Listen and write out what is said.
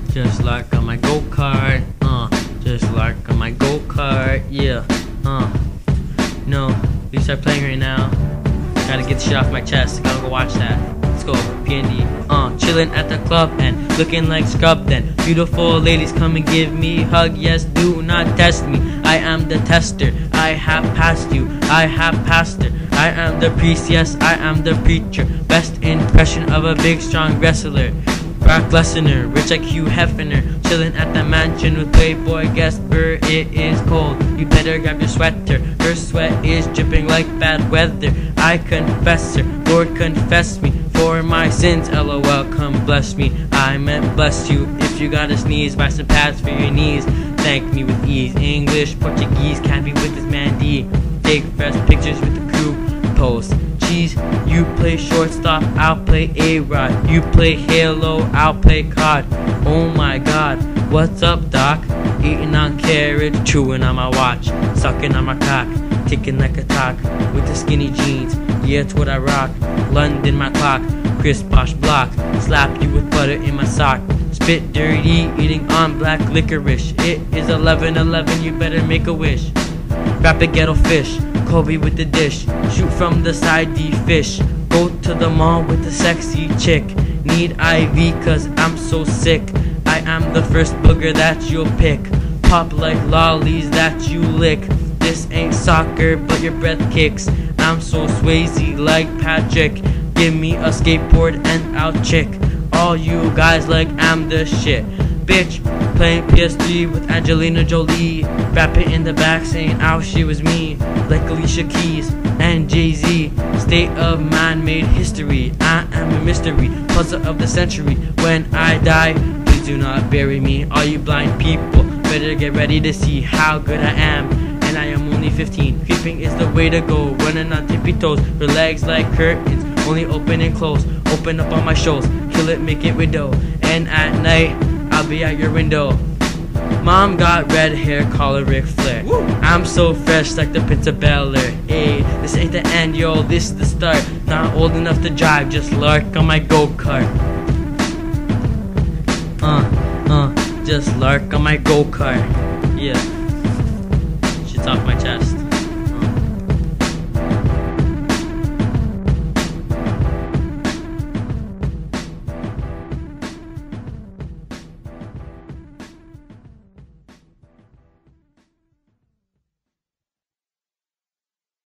Just like on my go-kart, just like on my go-kart, yeah, no, please start playing right now. Gotta get the shit off my chest, gotta go watch that. Let's go, KiD. Chilling at the club and looking like scrub. Then beautiful ladies come and give me hug. Yes, do not test me. I am the tester. I have passed you. I have passed her. I am the priest. Yes, I am the preacher. Best impression of a big strong wrestler. Lesener, rich like Hugh, hefner, chilling at the mansion with Playboy guest. It is cold, you better grab your sweater. Her sweat is dripping like bad weather. I confess her, Lord confess me for my sins. LOL, come bless me. I meant bless you. If you gotta sneeze, buy some pads for your knees. Thank me with ease. English, Portuguese, Cabbie with his man D. Take fresh pictures with the crew. Post. You play shortstop, I'll play A-Rod. You play Halo, I'll play Kart. Oh my god, what's up, doc? Eating on carrots, chewing on my watch, sucking on my cock, ticking like a talk. With the skinny jeans, yeah, it's what I rock. London, my clock, crisp posh block. Slap you with butter in my sock. Spit dirty, eating on black licorice. It is 11:11, you better make a wish. Wrap a ghetto fish, Kobe with the dish. Shoot from the side, D-fish. Go to the mall with the sexy chick. Need IV cause I'm so sick. I am the first booger that you'll pick. Pop like lollies that you lick. This ain't soccer but your breath kicks. I'm so Swayze like Patrick. Give me a skateboard and I'll chick. All you guys like I'm the shit. Bitch, playing PS3 with Angelina Jolie. Rapping in the back saying ow she was me. Like Alicia Keys and Jay-Z. State of mind made history. I am a mystery, puzzle of the century. When I die, please do not bury me. All you blind people, better get ready to see how good I am. And I am only 15. Creeping is the way to go. Running on tippy toes. Her legs like curtains, only open and close. Open up on my shows. Kill it, make it window. And at night, I'll be at your window. Mom got red hair, call her Ric Flair. Woo! I'm so fresh like the Prince of Bel-Air. Ayy, this ain't the end, yo, this is the start. Not old enough to drive, just lark on my go-kart. Just lark on my go-kart. Yeah, shit's off my chest.